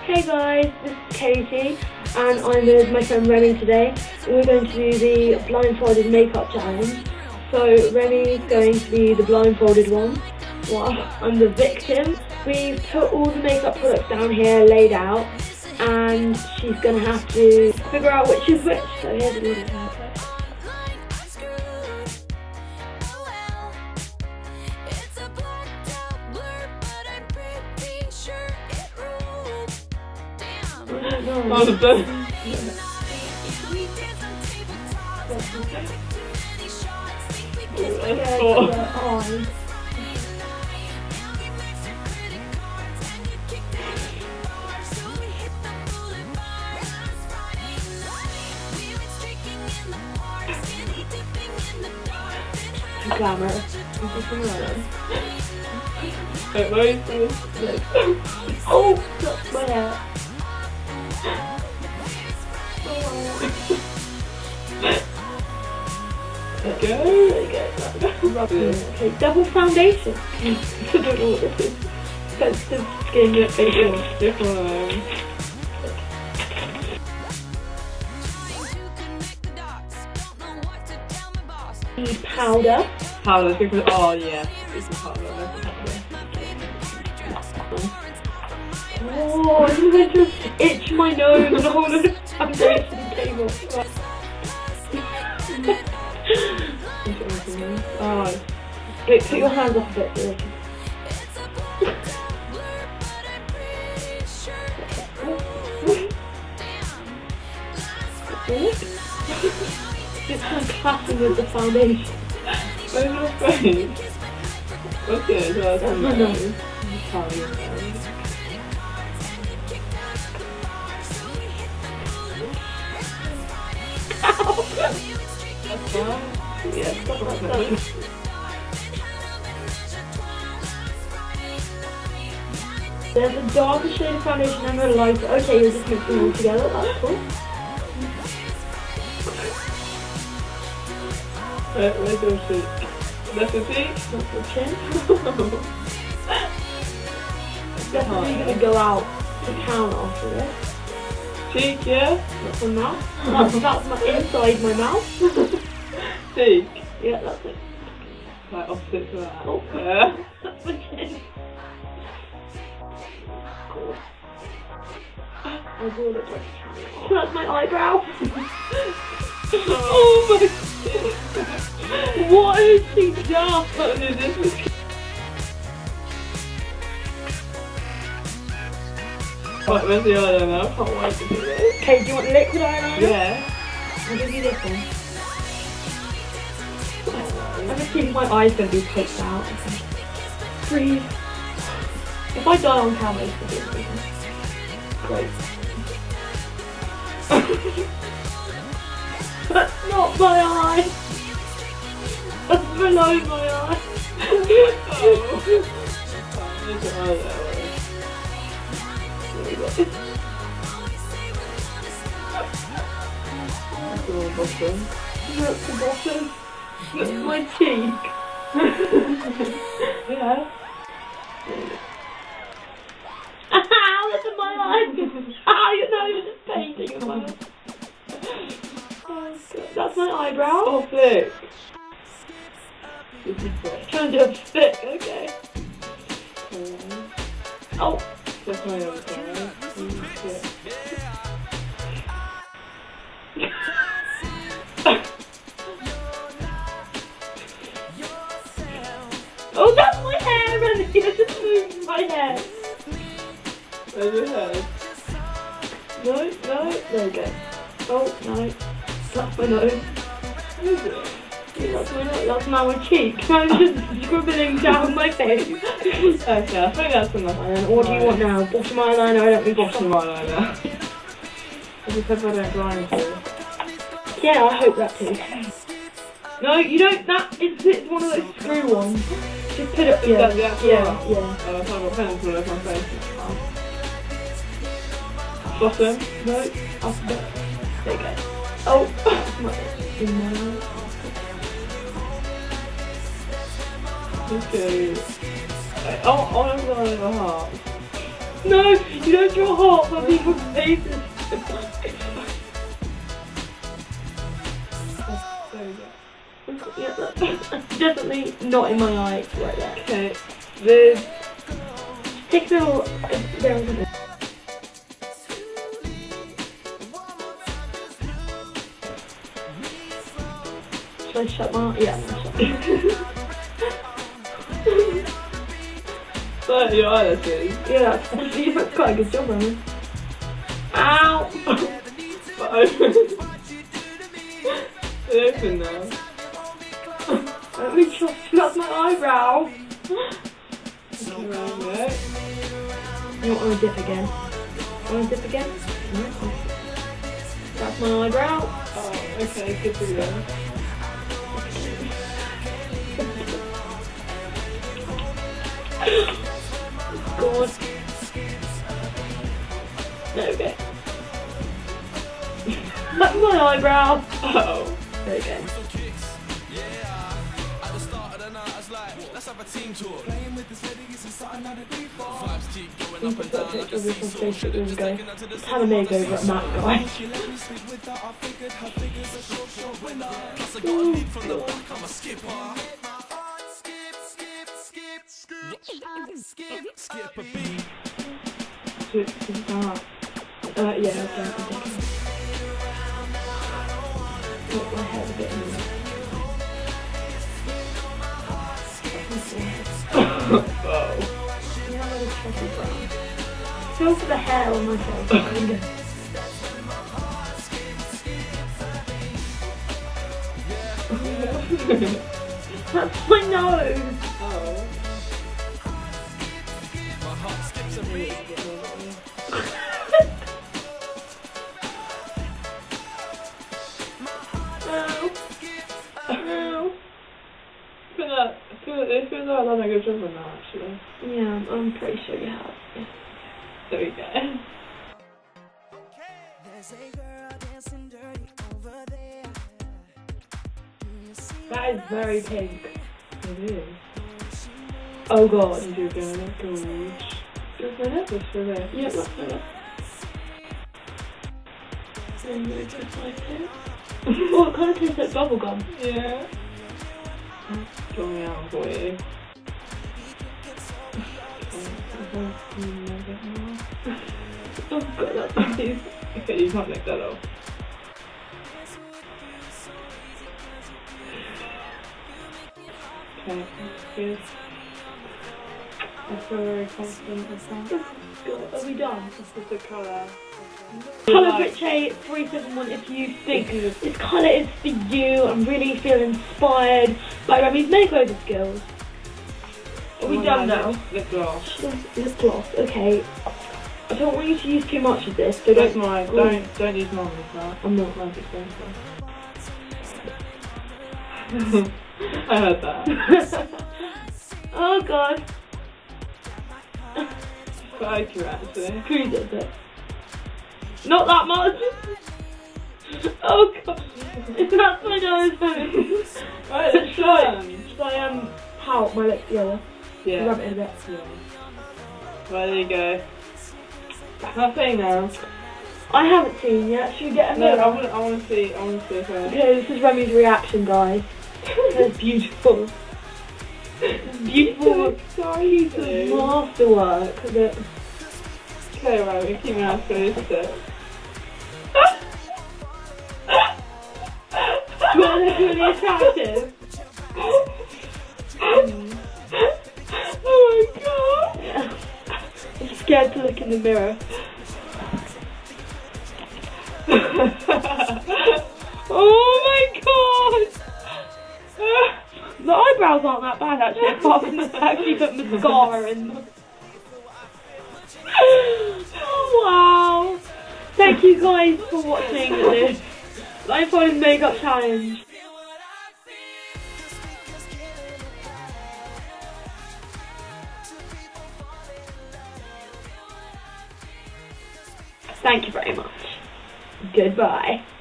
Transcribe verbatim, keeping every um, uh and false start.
Hey guys, this is Katie and I'm with my friend Remy today. We're going to do the blindfolded makeup challenge. So Remy's going to be the blindfolded one while I'm the victim. We've put all the makeup products down here laid out and she's going to have to figure out which is which. So here's a little haircut. Oh, the best. Glamour. Wait, where is this? Oh, that's my hair. Okay. Okay, double foundation. I don't know what this is. Expensive skin facial. Different. Need powder. Powder, because, oh yeah. This is powder. Oh, I'm going to itch my nose and hold the foundation table. Oh, wait, put your hands off a bit so they can. It's like clapping with the foundation. where's your face? Okay, so that's That's my nose. Yeah, stuff like that. There's a darker shade of foundation and a lighter. Okay, you're just mixing them all together. That's cool. Where, where's your cheek? That's your cheek? That's your chin. Definitely gonna go out to town after this. Cheek, yeah? That's my mouth. That's, that's my inside my mouth. Cheek? Yeah, that's it. Like opposite to that. Oh. Yeah. That's my chin. Cool. I do look like that's my eyebrow. Oh my god. What is she done? What is this? Right, where's the eyeliner? I can't wait to do this. Okay, do you want liquid eyeliner? Yeah. I'll give you this one. I'm just keeping my eyes going to be poked out. Breathe. If I die on camera, it's going to be great. That's not my eye. That's below my eye. Oh. There's your eye there. That's the bottom. That's the bottom. That's my cheek. Yeah. Ow, that's in my eye. Ow, your nose is painting in my eye. Oh, that's my eyebrow. Oh, thick. Kind of thick, okay. Oh. That's my other side. Oh, that's my hair, Remy. I just moved my hair. Where's your head? No, no, there we go. Oh, no. That's my nose. What is it? Yeah, that's my nose. That's now my cheek. I'm just scribbling down my face. Okay, I think that's enough. And what do you want now? Bottom eyeliner? I don't need Bottom eyeliner. As if I don't blind you. Yeah, I hope that too. No, you don't. That it's, it's one of those screw ones. Just put it. Yeah, Is that the actual yeah, one? yeah. Oh, I've got a pencil over my face. Bottom? No, up a bit. There you go. Oh, that's my in my eye. Okay. Oh, oh, I've got a heart. No, you don't draw hearts on people's faces. There we go. Yeah, that's, that's definitely not in my eye right there. Okay, there's... Take a little... There we go. Should I shut my... Yeah, I'm gonna shut. But your eyelashes. Yeah, that's, you did quite a good job, Remy. Ow! But open. They're open now. Let me just... That's my eyebrow. Not around there. You want to dip again? Want to dip again? No. That's my eyebrow. Oh, okay, good for you. God. There we go. That's my eyebrow. Oh. There we go. Let's have a team tour. Playing with this lady is something out of deep vibes keep going up and down like a seesaw. Just go. Just have a makeover at Matt, guys. Plus I got a lead from the back, I'm a skipper. Skip a beat. Ah. Uh, yeah, okay, I'm taking it. Got my head a bit in the way. Oh. You have a little tricky brown. Feel for the hair on my face. That's my nose! Oh. My heart skips a beat. Ow. Ow. I feel like, I feel like, it feels like I've done a good job on that actually. Yeah, I'm, I'm pretty sure you have. Yeah. There we go. That is very pink. It is. Oh god. And you're gonna look gorge. Just my necklace for this. Yeah, that's right. Then you just like it. Oh, it kind of tastes like bubblegum. Yeah. Draw me out for you. Oh god, that's nice. Okay, you can't make that off. Okay, that's good. I feel very confident with that. God, are we done? This is the colour. Colour Pichet three seven one if you think this colour is for you and really feel inspired by Remy's makeover skills. Are we Oh done yeah, now? Lip, lip gloss. Lip gloss, okay. I don't want you to use too much of this, so That's don't... mine. Oh. Don't, don't use mine with that. I'm not. Mine's expensive. I heard that. Oh god. Quite accurate actually. Cruise it a bit. Not that much! Oh god. That's my nose. Right, let's try. Should I um, pout my lips together? Yeah. Rub it in a bit. Yeah. Right, there you go. Nothing now. I haven't seen yet. Should we get a No, mirror? I want, I want to see. I want to see if I. Okay, this is Remy's reaction, guys. It's beautiful. Beautiful piece of masterwork. That... Okay, right, we keep my eyes closed. Do you want to look really attractive? Mm. Oh my god! Yeah. I'm scared to look in the mirror. Oh my god! The eyebrows aren't that bad actually, apart from the fact she put mascara in them. Oh wow! Thank you guys for watching this blindfolded makeup challenge. Thank you very much. Goodbye.